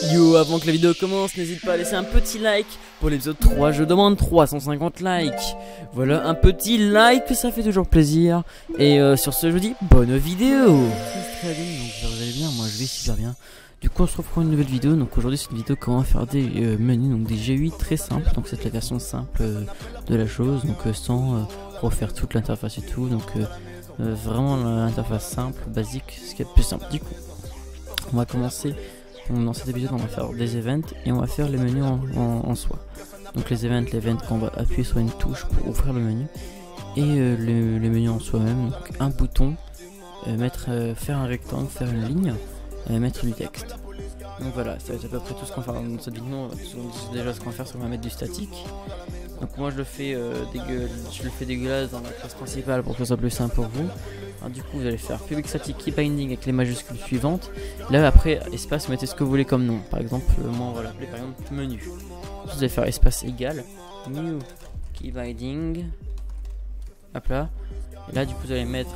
Yo, avant que la vidéo commence, n'hésite pas à laisser un petit like. Pour l'épisode 3, je demande 350 likes. Voilà, un petit like, ça fait toujours plaisir. Et sur ce, je vous dis bonne vidéo. Très bien, donc vous allez bien, moi je vais super bien. Du coup, on se retrouve pour une nouvelle vidéo. Donc aujourd'hui, c'est une vidéo comment faire des menus, donc des GUI très simples. Donc c'est la version simple de la chose, donc sans refaire toute l'interface et tout. Donc vraiment l'interface simple, basique, ce qui est le plus simple. Du coup, on va commencer. Dans cet épisode, on va faire des events et on va faire les menus en soi. Donc les events qu'on va appuyer sur une touche pour ouvrir le menu et les menus en soi-même. Donc un bouton, faire un rectangle, faire une ligne, mettre du texte. Donc voilà, ça va être à peu près tout ce qu'on va faire dans cette vidéo. Déjà, ce qu'on va faire, c'est qu'on va mettre du statique. Donc moi je le fais dégueulasse dans la classe principale pour que ce soit plus simple pour vous. Alors du coup vous allez faire public static key binding avec les majuscules suivantes. Là après espace, vous mettez ce que vous voulez comme nom. Par exemple moi on va l'appeler par exemple menu. Vous allez faire espace égal new key binding. Hop là. Et là du coup vous allez mettre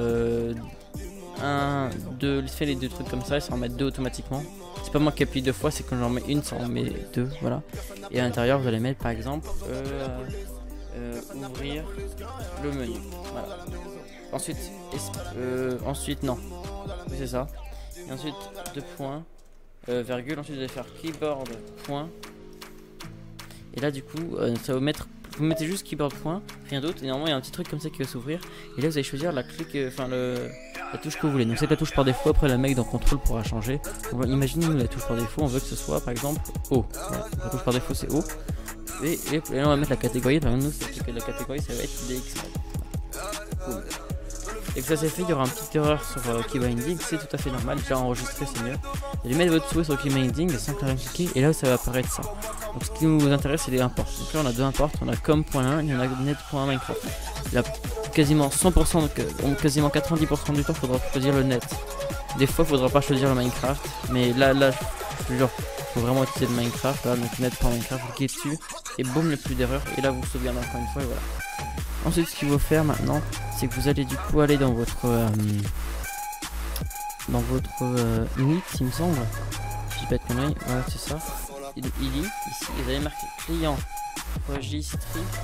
1, 2, fait les deux trucs comme ça et ça en met 2 automatiquement. C'est pas moi qui appuie 2 fois, c'est quand j'en mets une, ça en met 2, voilà. Et à l'intérieur, vous allez mettre par exemple ouvrir le menu. Voilà. Ensuite, non, c'est ça. Et ensuite 2 points, virgule. Ensuite, vous allez faire keyboard point. Et là, du coup, ça va mettre. Vous mettez juste keyboard point, rien d'autre. Et normalement, il y a un petit truc comme ça qui va s'ouvrir. Et là, vous allez choisir la la touche que vous voulez. Donc c'est la touche par défaut. Après, le mec dans contrôle pourra changer. Imaginez la touche par défaut. On veut que ce soit par exemple O. Voilà. La touche par défaut c'est O. Et là on va mettre la catégorie. Par exemple, nous, la catégorie ça va être DX. Cool. Et que ça c'est fait, il y aura une petite erreur sur key binding. C'est tout à fait normal. Déjà enregistré c'est mieux. Vous allez mettre votre souhait sur key binding sans cliquer. Et là ça va apparaître ça. Donc ce qui nous intéresse c'est les imports. Donc là on a 2 imports. On a com.1 et on a net.minecraft. Là quasiment 100%, donc quasiment 90% du temps il faudra choisir le net. Des fois il faudra pas choisir le Minecraft, mais là je te jure, faut vraiment utiliser le Minecraft. Là, donc net.minecraft, vous cliquez dessus et boum, le plus d'erreurs. Et là vous sauvegardez encore une fois et voilà. Ensuite ce qu'il faut faire maintenant, c'est que vous allez du coup aller dans votre Meet, il me semble. Si je dis pas de conneries, voilà c'est ça. Il ici, vous allez marquer client registre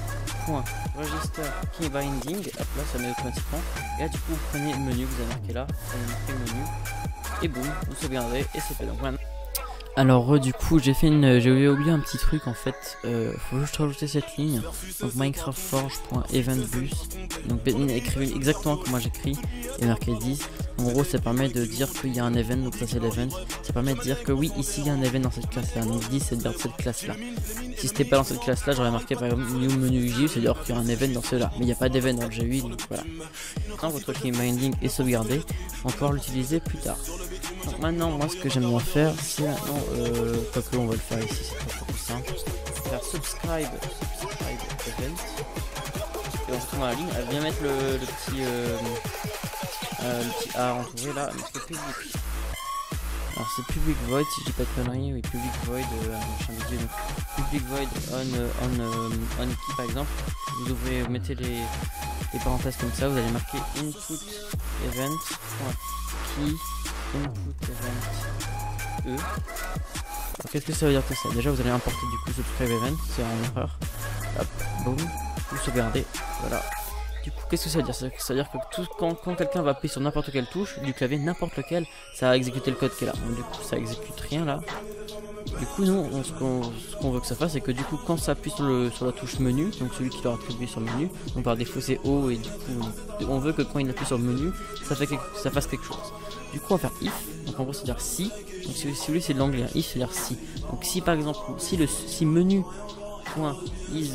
key binding, hop là ça met automatiquement. Et là du coup vous prenez le menu, vous avez marqué là, vous avez marqué le menu et boum, vous sauvegardez et c'est fait. Donc voilà. Alors du coup j'ai oublié un petit truc en fait, faut juste rajouter cette ligne, donc minecraftforge.eventBus, donc écrivez exactement comme moi j'écris et marquez 10. En gros ça permet de dire qu'il y a un event, donc ça c'est l'event, ça permet de dire que oui ici il y a un event dans cette classe là, donc 10 c'est de dire cette classe là. Si c'était pas dans cette classe là j'aurais marqué par exemple new menu GUI, c'est à dire qu'il y a un event dans cela, mais il n'y a pas d'event dans le GUI, donc voilà. Maintenant votre key binding est sauvegardé, on va pouvoir l'utiliser plus tard. Donc maintenant moi ce que j'aime bien faire c'est maintenant quoique on va le faire ici, c'est trop plus simple. Faire subscribe event et on se trouve dans la ligne, elle vient mettre le petit A entouré là, mais c'est public. Alors c'est public void si je dis pas de conneries, oui public void machin de Dieu, donc public void on key par exemple. Vous ouvrez, vous mettez les parenthèses comme ça, vous allez marquer input event key input event Qu'est-ce que ça veut dire tout ça? Déjà vous allez importer du coup subscribe event, c'est en erreur. Hop, boum, vous sauvegardez, voilà. Du coup qu'est-ce que ça veut dire? Ça veut dire que quand quelqu'un va appuyer sur n'importe quelle touche du clavier, n'importe lequel, ça va exécuter le code qui est là. Donc du coup ça exécute rien là. Du coup nous ce qu'on veut que ça fasse, c'est que du coup quand ça appuie sur la touche menu, donc celui qui doit attribuer sur le menu, donc par défaut c'est O et du coup on veut que quand il appuie sur le menu, ça fasse quelque chose. Du coup on va faire if, donc en gros c'est dire si, donc si vous voulez c'est de l'anglais, if c'est dire si. Donc si par exemple si menu point is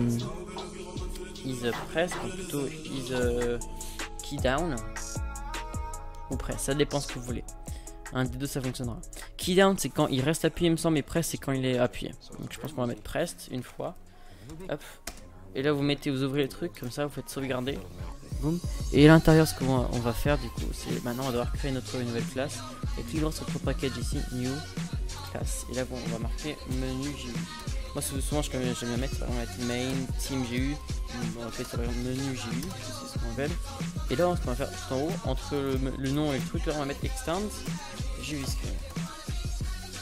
press, donc plutôt is key down ou press, ça dépend ce que vous voulez. Un des deux ça fonctionnera. Key down c'est quand il reste appuyé il me semble, mais press c'est quand il est appuyé. Donc je pense qu'on va mettre pressed une fois. Hop. Et là vous ouvrez les trucs comme ça, vous faites sauvegarder. Boum. Et à l'intérieur ce qu'on va faire du coup c'est maintenant on va devoir créer notre nouvelle classe. Et cliquez sur notre package ici, new class. Et là bon, on va marquer menu GUI. Moi souvent j'aime bien mettre, on va mettre main team GUI. On va faire menu GUI, c'est ce qu'on appelle. Et là ce qu'on va faire tout en haut, entre le nom et le truc, là on va mettre extend GUI screen.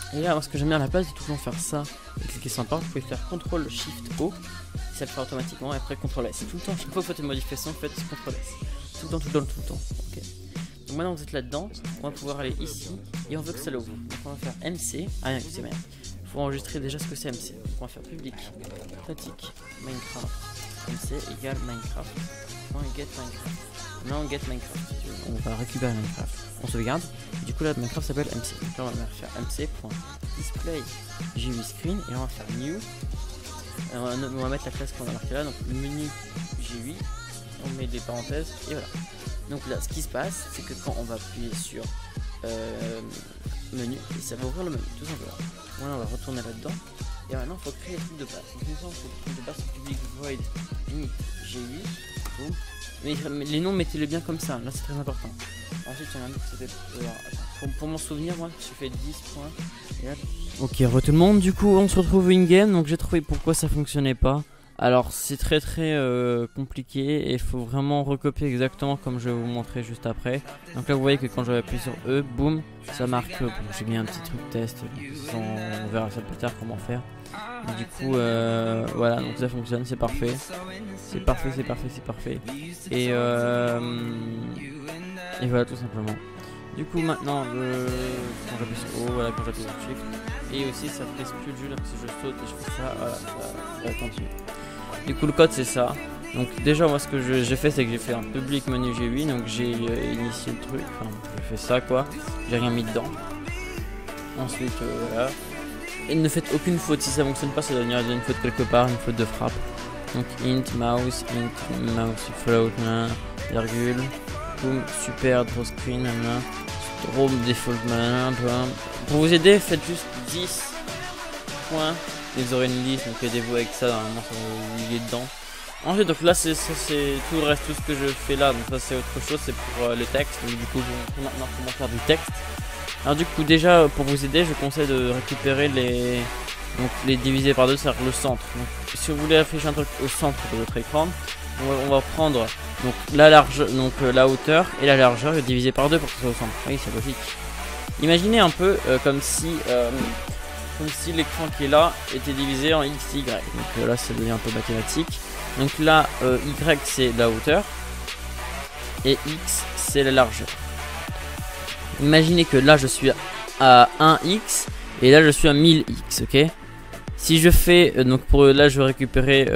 Et là, ce que j'aime bien à la place de toujours faire ça, et cliquer sur un part, vous pouvez faire CTRL SHIFT O, ça le fera automatiquement, et après CTRL S. Tout le temps, chaque fois que vous faites une modification, faites CTRL S. Tout le temps, tout le temps, tout le temps. Ok. Donc maintenant vous êtes là-dedans, on va pouvoir aller ici, et on veut que ça l'ouvre. Donc on va faire MC, ah rien, c'est bien. Il faut enregistrer déjà ce que c'est MC. Donc on va faire public, statique, Minecraft, MC égale Minecraft.get Minecraft. Non, get Minecraft. On va récupérer Minecraft. On sauvegarde. Et du coup là, Minecraft s'appelle MC. Donc là, on va faire MC.display GUI screen et on va faire new. On va mettre la classe qu'on a marquée là. Donc menu GUI. On met des parenthèses et voilà. Donc là, ce qui se passe, c'est que quand on va appuyer sur menu, et ça va ouvrir le menu, tout simplement. Voilà, on va retourner là-dedans. Et maintenant, il faut créer les trucs de base. Donc, il faut le truc de base, c'est public void init GUI. Boom. Mais les noms, mettez-les bien comme ça, là c'est très important. Ensuite, il y en a un autre qui s'appelle. Pour m'en souvenir, moi, je fais 10 points. Et hop. Ok, re tout le monde, du coup, on se retrouve in-game. Donc, j'ai trouvé pourquoi ça fonctionnait pas. Alors, c'est très compliqué et il faut vraiment recopier exactement comme je vais vous montrer juste après. Donc, là, vous voyez que quand j'appuie sur E, boum, ça marque. Bon, j'ai mis un petit truc test. On verra ça plus tard comment faire. Et du coup, voilà, donc ça fonctionne, c'est parfait. C'est parfait, c'est parfait, c'est parfait. Et voilà, tout simplement. Du coup, maintenant, quand j'appuie sur O, voilà, quand j'appuie sur Shift. Et aussi, ça fait plus de jeu, là, si je saute et je fais ça, voilà, ça continue. Du coup, le code, c'est ça. Donc, déjà, moi, ce que j'ai fait, c'est que j'ai fait un public menu GUI. Donc, j'ai initié le truc. Enfin, j'ai fait ça, quoi. J'ai rien mis dedans. Ensuite, voilà. Et ne faites aucune faute, si ça fonctionne pas, ça doit venir d'une faute quelque part, une faute de frappe. Donc int mouse float, virgule, boom, super, draw screen, draw default, pour vous aider, faites juste 10 points, et vous aurez une liste, donc aidez-vous avec ça, normalement ça va vous lier dedans. Ensuite, donc là c'est tout le reste, tout ce que je fais là, donc ça c'est autre chose, c'est pour le texte, donc du coup je vais maintenant comment faire du texte. Alors du coup déjà pour vous aider je vous conseille de récupérer les diviser par deux, c'est-à-dire le centre. Donc, si vous voulez afficher un truc au centre de votre écran, on va prendre donc la hauteur et la largeur et diviser par deux pour que ce soit au centre. Oui, c'est logique. Imaginez un peu comme si l'écran qui est là était divisé en x et y. Donc là ça devient un peu mathématique. Donc là y c'est la hauteur et x c'est la largeur. Imaginez que là je suis à 1x et là je suis à 1000x, ok. Si je fais donc là je vais récupérer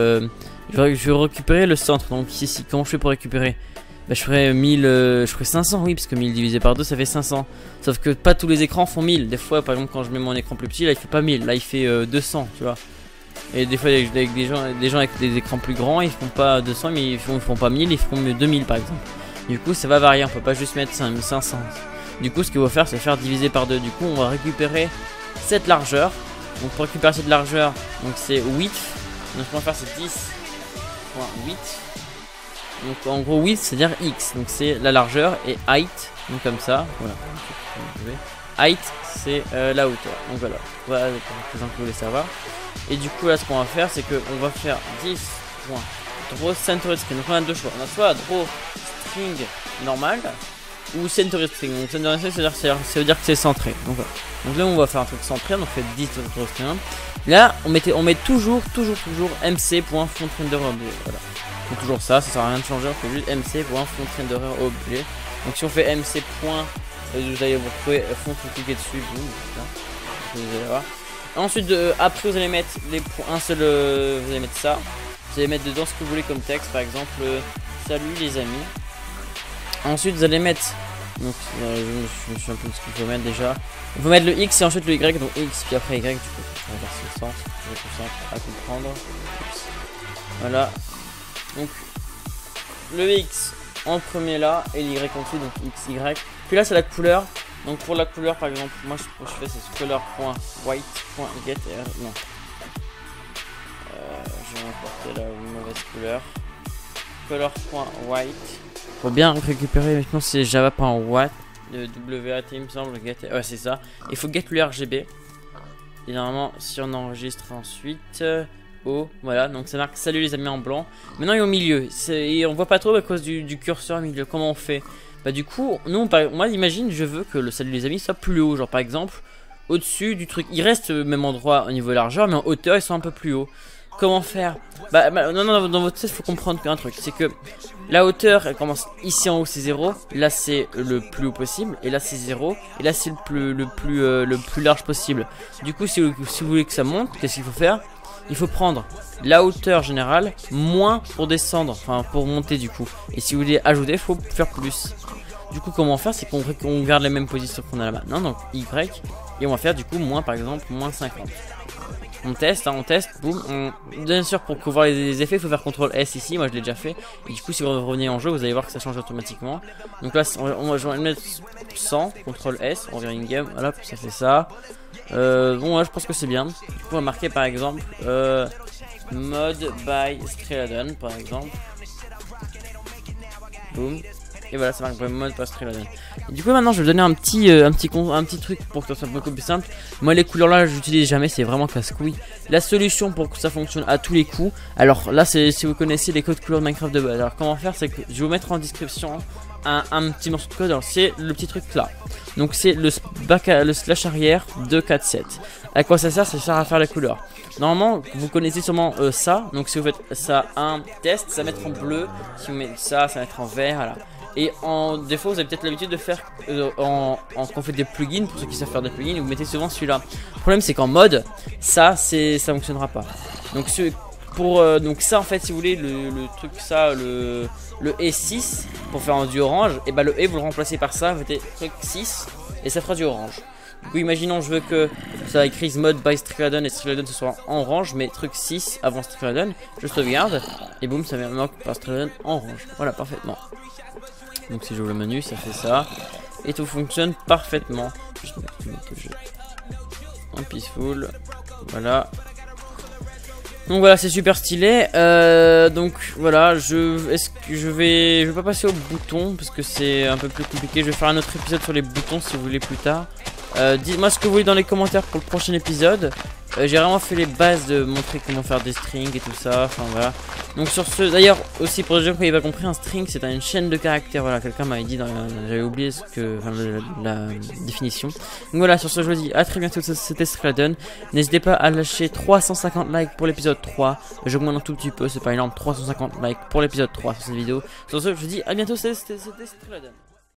le centre. Donc ici comment je fais pour récupérer, bah, je ferai 500, oui, parce que 1000 divisé par 2 ça fait 500. Sauf que pas tous les écrans font 1000. Des fois par exemple quand je mets mon écran plus petit, là il fait pas 1000, là il fait 200, tu vois. Et des fois avec des gens avec des écrans plus grands, ils font pas 200 mais ils font pas 1000, ils font 2000 par exemple. Du coup ça va varier, on peut pas juste mettre 500. Du coup ce qu'il faut faire c'est faire diviser par 2. Du coup on va récupérer cette largeur. Donc pour récupérer cette largeur, donc c'est width. Donc ce qu'on va faire c'est 10.width. Donc en gros width c'est à dire x. Donc c'est la largeur et height. Donc comme ça, voilà. Height c'est la hauteur. Donc voilà. Voilà pour que vous voulez savoir. Et du coup là ce qu'on va faire c'est que on va faire 10.draw centered string. Donc on a deux choix. On a soit draw string normal ou centered string. Donc centered string ça veut dire que c'est centré. Donc voilà. Donc là on va faire un truc centré, donc on fait 10 draw string. Là on met toujours mc.fontRenderObjet. Voilà. Donc toujours ça sert à rien de changer, on fait juste mc.fontRenderObjet. Donc si on fait mc. Vous allez vous retrouver font, vous cliquez dessus, boum, voilà. Vous allez voir. Ensuite après vous allez mettre les points, vous allez mettre ça. Vous allez mettre dedans ce que vous voulez comme texte, par exemple salut les amis. Ensuite vous allez mettre, donc je me souviens plus de ce qu'il faut mettre déjà. Il faut mettre le x et ensuite le y, donc x puis après y, du coup inverser le sens, je vais plus simple à comprendre. Voilà. Donc le x en premier là et l'y en dessous, donc x, y. Puis là c'est la couleur. Donc pour la couleur par exemple, moi ce que je fais c'est color.white.get. Non. Je vais importer la mauvaise couleur. Color.white. Faut bien récupérer, maintenant c'est java.what. Le WAT il me semble, get. Ouais c'est ça. Il faut get le RGB. Et normalement si on enregistre ensuite. Voilà, donc ça marque salut les amis en blanc. Maintenant il est au milieu. Et on voit pas trop à cause du curseur au milieu. Comment on fait? Bah du coup, moi imagine je veux que le salut les amis soit plus haut. Genre par exemple, au-dessus du truc. Ils restent au même endroit au niveau largeur, mais en hauteur ils sont un peu plus hauts. Comment faire? Non, dans votre test, il faut comprendre qu'un truc, c'est que la hauteur, elle commence ici en haut, c'est 0. Là, c'est le plus haut possible. Et là, c'est 0. Et là, c'est le plus large possible. Du coup, si vous voulez que ça monte, qu'est-ce qu'il faut faire? Il faut prendre la hauteur générale, moins pour descendre, enfin pour monter du coup. Et si vous voulez ajouter, il faut faire plus. Du coup, comment faire? C'est qu'on garde les mêmes positions qu'on a là maintenant, donc Y. Et on va faire du coup moins, par exemple, moins 50. On teste, boum. Bien sûr, pour voir les effets, il faut faire CTRL S ici. Moi, je l'ai déjà fait. Et du coup, si vous revenez en jeu, vous allez voir que ça change automatiquement. Donc là, je vais mettre 100, CTRL S, on revient in game. Voilà, ça fait ça. Bon, ouais, je pense que c'est bien. Du coup, on va marquer par exemple mode by Streeladen, par exemple. Boum. Et voilà, ça marque mode by Streeladen. Du coup, maintenant, je vais donner un petit truc pour que ça soit beaucoup plus simple. Moi, les couleurs là, j'utilise jamais, c'est vraiment casse-couille. La solution pour que ça fonctionne à tous les coups. Alors là, c'est si vous connaissez les codes couleurs de Minecraft de base. Alors, comment faire? C'est que je vais vous mettre en description un petit morceau de code. Alors, c'est le petit truc là. Donc, c'est le slash arrière 247. À quoi ça sert? Ça sert à faire les couleurs. Normalement, vous connaissez sûrement ça. Donc, si vous faites ça, un test, ça va mettre en bleu. Si vous mettez ça, ça va mettre en vert. Voilà. Et en défaut, vous avez peut-être l'habitude de faire quand on fait des plugins. Pour ceux qui savent faire des plugins, vous mettez souvent celui-là. Le problème, c'est qu'en mode, ça fonctionnera pas. Donc, donc ça, en fait, si vous voulez, le truc, ça, le E6 pour faire un du orange, et bah le E vous le remplacez par ça, vous mettez truc 6 et ça fera du orange. Du coup, imaginons, je veux que ça écrit mode by Streeladen et Streeladen ce soit en orange, mais truc 6 avant Streeladen, je sauvegarde et boum, ça vient par Streeladen en orange. Voilà, parfaitement. Donc si j'ouvre le menu, ça fait ça. Et tout fonctionne parfaitement. Juste mettre le mode de jeu en peaceful. Voilà. Donc voilà, c'est super stylé. Donc voilà, je vais pas passer aux boutons parce que c'est un peu plus compliqué. Je vais faire un autre épisode sur les boutons si vous voulez plus tard. Dites-moi ce que vous voulez dans les commentaires pour le prochain épisode. J'ai vraiment fait les bases de montrer comment faire des strings et tout ça. Enfin voilà. Donc sur ce, d'ailleurs aussi pour les gens qui n'avaient pas compris, un string c'est une chaîne de caractères. Voilà, quelqu'un m'avait dit, j'avais oublié la définition. Donc voilà, sur ce je vous dis à très bientôt. C'était Streeladen. N'hésitez pas à lâcher 350 likes pour l'épisode 3. J'augmente un tout petit peu, c'est pas énorme. 350 likes pour l'épisode 3 sur cette vidéo. Sur ce, je vous dis à bientôt. C'était Streeladen.